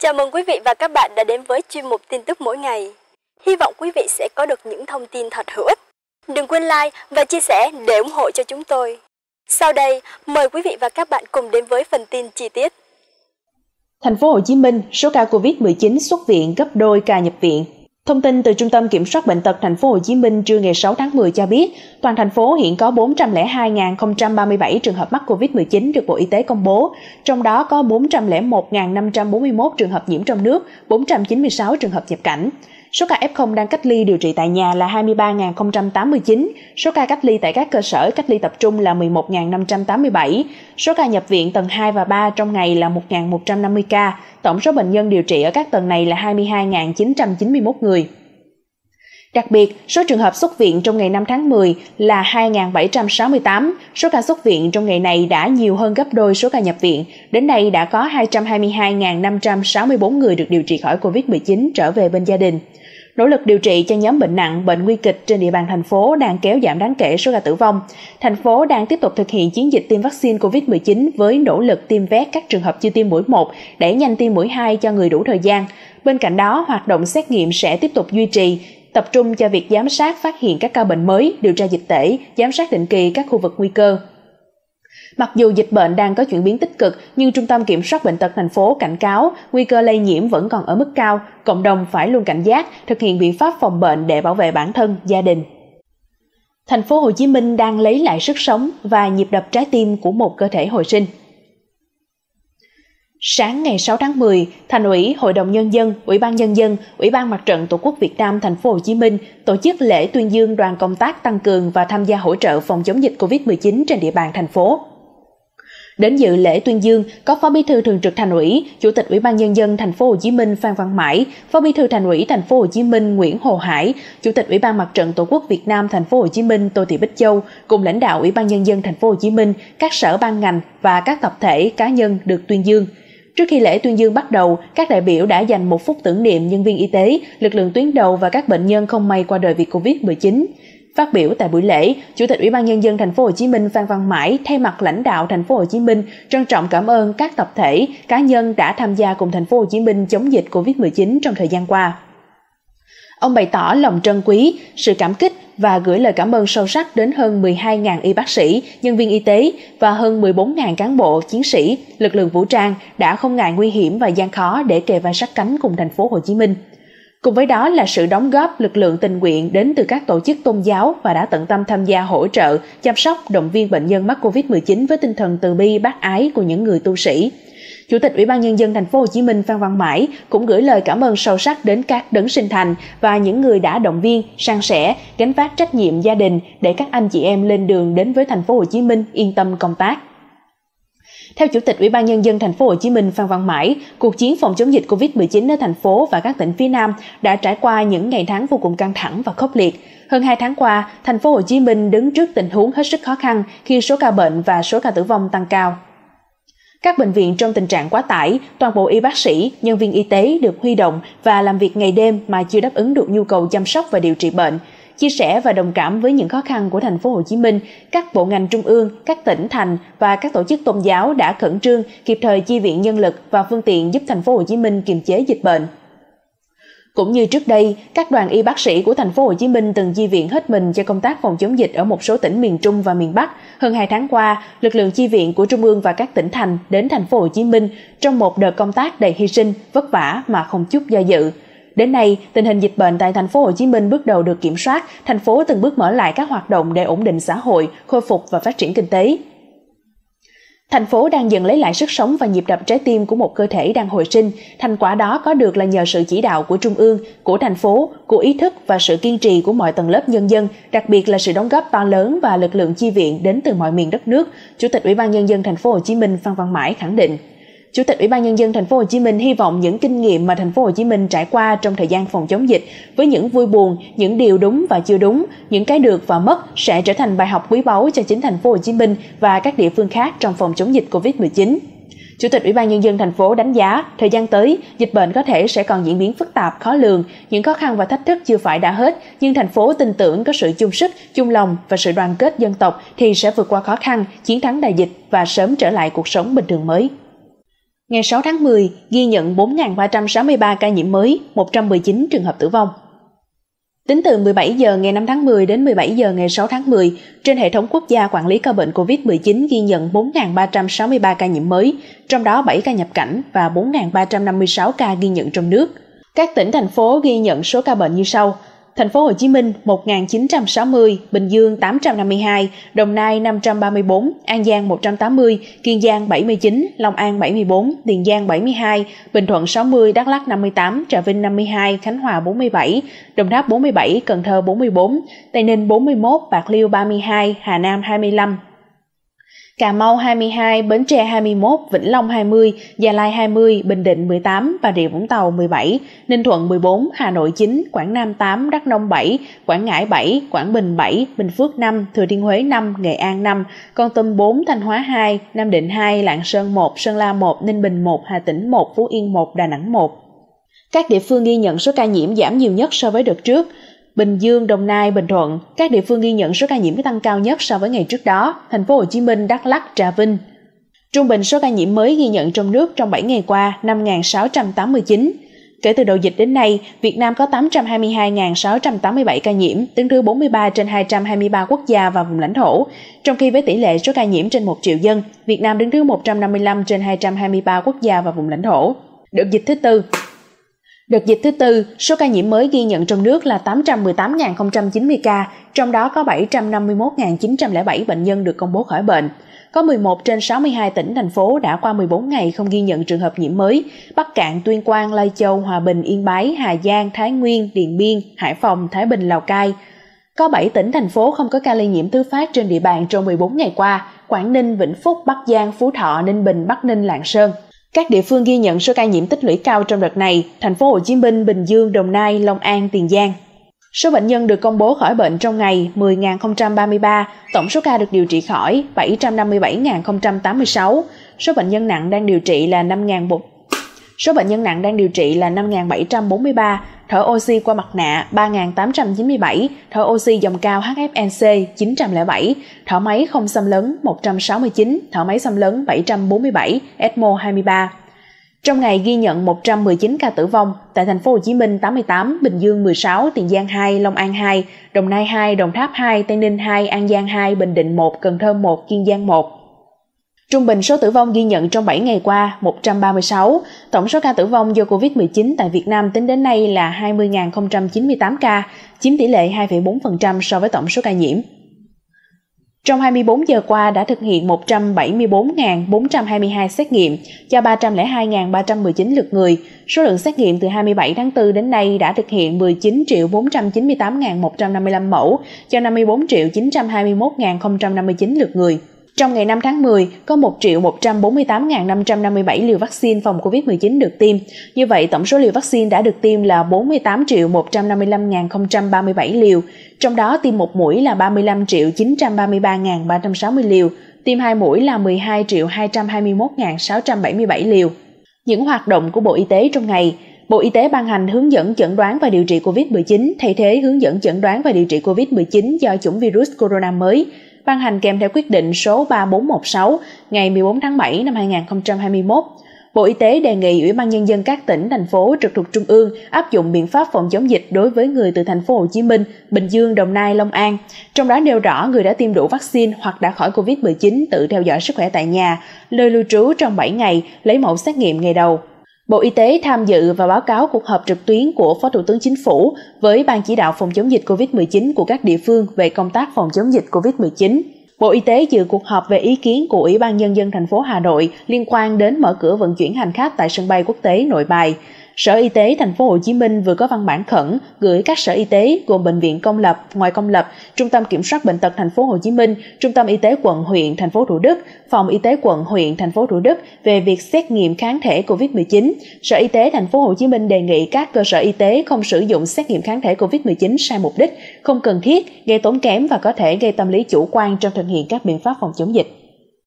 Chào mừng quý vị và các bạn đã đến với chuyên mục tin tức mỗi ngày. Hy vọng quý vị sẽ có được những thông tin thật hữu ích. Đừng quên like và chia sẻ để ủng hộ cho chúng tôi. Sau đây, mời quý vị và các bạn cùng đến với phần tin chi tiết. Thành phố Hồ Chí Minh, số ca Covid-19 xuất viện gấp đôi ca nhập viện. Thông tin từ Trung tâm Kiểm soát Bệnh tật Thành phố Hồ Chí Minh trưa ngày 6 tháng 10 cho biết, toàn thành phố hiện có 402.037 trường hợp mắc Covid-19 được Bộ Y tế công bố, trong đó có 401.541 trường hợp nhiễm trong nước, 496 trường hợp nhập cảnh. Số ca F0 đang cách ly điều trị tại nhà là 23.089, số ca cách ly tại các cơ sở cách ly tập trung là 11.587, số ca nhập viện tầng 2 và 3 trong ngày là 1.150 ca, tổng số bệnh nhân điều trị ở các tầng này là 22.991 người. Đặc biệt, số trường hợp xuất viện trong ngày 5 tháng 10 là 2.768, số ca xuất viện trong ngày này đã nhiều hơn gấp đôi số ca nhập viện. Đến nay đã có 222.564 người được điều trị khỏi Covid-19 trở về bên gia đình. Nỗ lực điều trị cho nhóm bệnh nặng, bệnh nguy kịch trên địa bàn thành phố đang kéo giảm đáng kể số ca tử vong. Thành phố đang tiếp tục thực hiện chiến dịch tiêm vaccine Covid-19 với nỗ lực tiêm vét các trường hợp chưa tiêm mũi 1, đẩy nhanh tiêm mũi 2 cho người đủ thời gian. Bên cạnh đó, hoạt động xét nghiệm sẽ tiếp tục duy trì, tập trung cho việc giám sát phát hiện các ca bệnh mới, điều tra dịch tễ, giám sát định kỳ các khu vực nguy cơ. Mặc dù dịch bệnh đang có chuyển biến tích cực, nhưng Trung tâm Kiểm soát Bệnh tật thành phố cảnh cáo nguy cơ lây nhiễm vẫn còn ở mức cao, cộng đồng phải luôn cảnh giác, thực hiện biện pháp phòng bệnh để bảo vệ bản thân, gia đình. Thành phố Hồ Chí Minh đang lấy lại sức sống và nhịp đập trái tim của một cơ thể hồi sinh. Sáng ngày 6 tháng 10, Thành ủy, Hội đồng Nhân dân, Ủy ban Nhân dân, Ủy ban Mặt trận Tổ quốc Việt Nam Thành phố Hồ Chí Minh tổ chức lễ tuyên dương đoàn công tác tăng cường và tham gia hỗ trợ phòng chống dịch Covid-19 trên địa bàn thành phố. Đến dự lễ tuyên dương có Phó Bí thư Thường trực Thành ủy, Chủ tịch Ủy ban Nhân dân Thành phố Hồ Chí Minh Phan Văn Mãi, Phó Bí thư Thành ủy Thành phố Hồ Chí Minh Nguyễn Hồ Hải, Chủ tịch Ủy ban Mặt trận Tổ quốc Việt Nam Thành phố Hồ Chí Minh Tô Thị Bích Châu cùng lãnh đạo Ủy ban Nhân dân Thành phố Hồ Chí Minh, các sở ban ngành và các tập thể cá nhân được tuyên dương. Trước khi lễ tuyên dương bắt đầu, các đại biểu đã dành 1 phút tưởng niệm nhân viên y tế, lực lượng tuyến đầu và các bệnh nhân không may qua đời vì Covid-19. Phát biểu tại buổi lễ, Chủ tịch Ủy ban Nhân dân Thành phố Hồ Chí Minh Phan Văn Mãi thay mặt lãnh đạo Thành phố Hồ Chí Minh trân trọng cảm ơn các tập thể, cá nhân đã tham gia cùng Thành phố Hồ Chí Minh chống dịch Covid-19 trong thời gian qua. Ông bày tỏ lòng trân quý, sự cảm kích và gửi lời cảm ơn sâu sắc đến hơn 12.000 y bác sĩ, nhân viên y tế và hơn 14.000 cán bộ, chiến sĩ, lực lượng vũ trang đã không ngại nguy hiểm và gian khó để kề vai sát cánh cùng Thành phố Hồ Chí Minh. Cùng với đó là sự đóng góp lực lượng tình nguyện đến từ các tổ chức tôn giáo và đã tận tâm tham gia hỗ trợ, chăm sóc, động viên bệnh nhân mắc Covid-19 với tinh thần từ bi bác ái của những người tu sĩ. Chủ tịch Ủy ban Nhân dân Thành phố Hồ Chí Minh Phan Văn Mãi cũng gửi lời cảm ơn sâu sắc đến các đấng sinh thành và những người đã động viên, san sẻ, gánh vác trách nhiệm gia đình để các anh chị em lên đường đến với Thành phố Hồ Chí Minh yên tâm công tác. Theo Chủ tịch Ủy ban Nhân dân Thành phố Hồ Chí Minh Phan Văn Mãi, cuộc chiến phòng chống dịch Covid-19 ở thành phố và các tỉnh phía Nam đã trải qua những ngày tháng vô cùng căng thẳng và khốc liệt. Hơn 2 tháng qua, Thành phố Hồ Chí Minh đứng trước tình huống hết sức khó khăn khi số ca bệnh và số ca tử vong tăng cao. Các bệnh viện trong tình trạng quá tải, toàn bộ y bác sĩ, nhân viên y tế được huy động và làm việc ngày đêm mà chưa đáp ứng được nhu cầu chăm sóc và điều trị bệnh. Chia sẻ và đồng cảm với những khó khăn của Thành phố Hồ Chí Minh, các bộ ngành trung ương, các tỉnh thành và các tổ chức tôn giáo đã khẩn trương kịp thời chi viện nhân lực và phương tiện giúp Thành phố Hồ Chí Minh kiềm chế dịch bệnh. Cũng như trước đây, các đoàn y bác sĩ của Thành phố Hồ Chí Minh từng chi viện hết mình cho công tác phòng chống dịch ở một số tỉnh miền Trung và miền Bắc. Hơn 2 tháng qua, lực lượng chi viện của Trung ương và các tỉnh thành đến Thành phố Hồ Chí Minh trong một đợt công tác đầy hy sinh, vất vả mà không chút do dự. Đến nay, tình hình dịch bệnh tại Thành phố Hồ Chí Minh bước đầu được kiểm soát, thành phố từng bước mở lại các hoạt động để ổn định xã hội, khôi phục và phát triển kinh tế. Thành phố đang dần lấy lại sức sống và nhịp đập trái tim của một cơ thể đang hồi sinh. Thành quả đó có được là nhờ sự chỉ đạo của Trung ương, của thành phố, của ý thức và sự kiên trì của mọi tầng lớp nhân dân, đặc biệt là sự đóng góp to lớn và lực lượng chi viện đến từ mọi miền đất nước. Chủ tịch Ủy ban Nhân dân Thành phố Hồ Chí Minh Phan Văn Mãi khẳng định. Chủ tịch Ủy ban Nhân dân Thành phố Hồ Chí Minh hy vọng những kinh nghiệm mà Thành phố Hồ Chí Minh trải qua trong thời gian phòng chống dịch, với những vui buồn, những điều đúng và chưa đúng, những cái được và mất sẽ trở thành bài học quý báu cho chính Thành phố Hồ Chí Minh và các địa phương khác trong phòng chống dịch Covid-19. Chủ tịch Ủy ban Nhân dân thành phố đánh giá, thời gian tới, dịch bệnh có thể sẽ còn diễn biến phức tạp, khó lường, những khó khăn và thách thức chưa phải đã hết, nhưng thành phố tin tưởng có sự chung sức, chung lòng và sự đoàn kết dân tộc thì sẽ vượt qua khó khăn, chiến thắng đại dịch và sớm trở lại cuộc sống bình thường mới. Ngày 6 tháng 10, ghi nhận 4.363 ca nhiễm mới, 119 trường hợp tử vong. Tính từ 17 giờ ngày 5 tháng 10 đến 17 giờ ngày 6 tháng 10, trên hệ thống quốc gia quản lý ca bệnh COVID-19 ghi nhận 4.363 ca nhiễm mới, trong đó 7 ca nhập cảnh và 4.356 ca ghi nhận trong nước. Các tỉnh, thành phố ghi nhận số ca bệnh như sau. Thành phố Hồ Chí Minh 1.960, Bình Dương 852, Đồng Nai 534, An Giang 180, Kiên Giang 79, Long An 74, Tiền Giang 72, Bình Thuận 60, Đắk Lắk 58, Trà Vinh 52, Khánh Hòa 47, Đồng Tháp 47, Cần Thơ 44, Tây Ninh 41, Bạc Liêu 32, Hà Nam 25. Cà Mau 22, Bến Tre 21, Vĩnh Long 20, Gia Lai 20, Bình Định 18, Bà Rịa Vũng Tàu 17, Ninh Thuận 14, Hà Nội 9, Quảng Nam 8, Đắk Nông 7, Quảng Ngãi 7, Quảng Bình 7, Bình Phước 5, Thừa Thiên Huế 5, Nghệ An 5, Kon Tum 4, Thanh Hóa 2, Nam Định 2, Lạng Sơn 1, Sơn La 1, Ninh Bình 1, Hà Tĩnh 1, Phú Yên 1, Đà Nẵng 1. Các địa phương ghi nhận số ca nhiễm giảm nhiều nhất so với đợt trước. Bình Dương, Đồng Nai, Bình Thuận, các địa phương ghi nhận số ca nhiễm tăng cao nhất so với ngày trước đó, Thành phố Hồ Chí Minh, Đắk Lắk, Trà Vinh. Trung bình số ca nhiễm mới ghi nhận trong nước trong 7 ngày qua 5.689. Kể từ đầu dịch đến nay, Việt Nam có 822.687 ca nhiễm, đứng thứ 43 trên 223 quốc gia và vùng lãnh thổ. Trong khi với tỷ lệ số ca nhiễm trên 1 triệu dân, Việt Nam đứng thứ 155 trên 223 quốc gia và vùng lãnh thổ. Đợt dịch thứ tư, số ca nhiễm mới ghi nhận trong nước là 818.090 ca, trong đó có 751.907 bệnh nhân được công bố khỏi bệnh. Có 11 trên 62 tỉnh, thành phố đã qua 14 ngày không ghi nhận trường hợp nhiễm mới. Bắc Kạn, Tuyên Quang, Lai Châu, Hòa Bình, Yên Bái, Hà Giang, Thái Nguyên, Điện Biên, Hải Phòng, Thái Bình, Lào Cai. Có 7 tỉnh, thành phố không có ca lây nhiễm thứ phát trên địa bàn trong 14 ngày qua: Quảng Ninh, Vĩnh Phúc, Bắc Giang, Phú Thọ, Ninh Bình, Bắc Ninh, Lạng Sơn. Các địa phương ghi nhận số ca nhiễm tích lũy cao trong đợt này: Thành phố Hồ Chí Minh, Bình Dương, Đồng Nai, Long An, Tiền Giang. Số bệnh nhân được công bố khỏi bệnh trong ngày 10.033, tổng số ca được điều trị khỏi 757.086, số bệnh nhân nặng đang điều trị là 5.743, thở oxy qua mặt nạ 3.897, thở oxy dòng cao HFNC 907, thở máy không xâm lấn 169, thở máy xâm lấn 747, ECMO 23. Trong ngày ghi nhận 119 ca tử vong, tại Thành phố Hồ Chí Minh 88, Bình Dương 16, Tiền Giang 2, Long An 2, Đồng Nai 2, Đồng Tháp 2, Tây Ninh 2, An Giang 2, Bình Định 1, Cần Thơ 1, Kiên Giang 1. Trung bình số tử vong ghi nhận trong 7 ngày qua 136, tổng số ca tử vong do Covid-19 tại Việt Nam tính đến nay là 20.098 ca, chiếm tỷ lệ 2,4% so với tổng số ca nhiễm. Trong 24 giờ qua đã thực hiện 174.422 xét nghiệm cho 302.319 lượt người. Số lượng xét nghiệm từ 27 tháng 4 đến nay đã thực hiện 19.498.155 mẫu cho 54.921.059 lượt người. Trong ngày 5 tháng 10, có 1.148.557 liều vaccine phòng COVID-19 được tiêm. Như vậy, tổng số liều vaccine đã được tiêm là 48.155.037 liều. Trong đó, tiêm một mũi là 35.933.360 liều, tiêm 2 mũi là 12.221.677 liều. Những hoạt động của Bộ Y tế trong ngày: Bộ Y tế ban hành hướng dẫn chẩn đoán và điều trị COVID-19 thay thế hướng dẫn chẩn đoán và điều trị COVID-19 do chủng virus corona mới, ban hành kèm theo quyết định số 3416 ngày 14 tháng 7 năm 2021. Bộ Y tế đề nghị Ủy ban Nhân dân các tỉnh, thành phố trực thuộc Trung ương áp dụng biện pháp phòng chống dịch đối với người từ Thành phố Hồ Chí Minh, Bình Dương, Đồng Nai, Long An. Trong đó nêu rõ người đã tiêm đủ vaccine hoặc đã khỏi COVID-19 tự theo dõi sức khỏe tại nhà, nơi lưu trú trong 7 ngày, lấy mẫu xét nghiệm ngày đầu. Bộ Y tế tham dự và báo cáo cuộc họp trực tuyến của Phó Thủ tướng Chính phủ với Ban chỉ đạo phòng chống dịch COVID-19 của các địa phương về công tác phòng chống dịch COVID-19. Bộ Y tế dự cuộc họp về ý kiến của Ủy ban Nhân dân thành phố Hà Nội liên quan đến mở cửa vận chuyển hành khách tại sân bay quốc tế Nội Bài. Sở Y tế Thành phố Hồ Chí Minh vừa có văn bản khẩn gửi các sở y tế gồm bệnh viện công lập, ngoài công lập, Trung tâm Kiểm soát bệnh tật Thành phố Hồ Chí Minh, Trung tâm Y tế quận huyện Thành phố Thủ Đức, Phòng Y tế quận huyện Thành phố Thủ Đức về việc xét nghiệm kháng thể COVID-19. Sở Y tế Thành phố Hồ Chí Minh đề nghị các cơ sở y tế không sử dụng xét nghiệm kháng thể COVID-19 sai mục đích, không cần thiết, gây tốn kém và có thể gây tâm lý chủ quan trong thực hiện các biện pháp phòng chống dịch.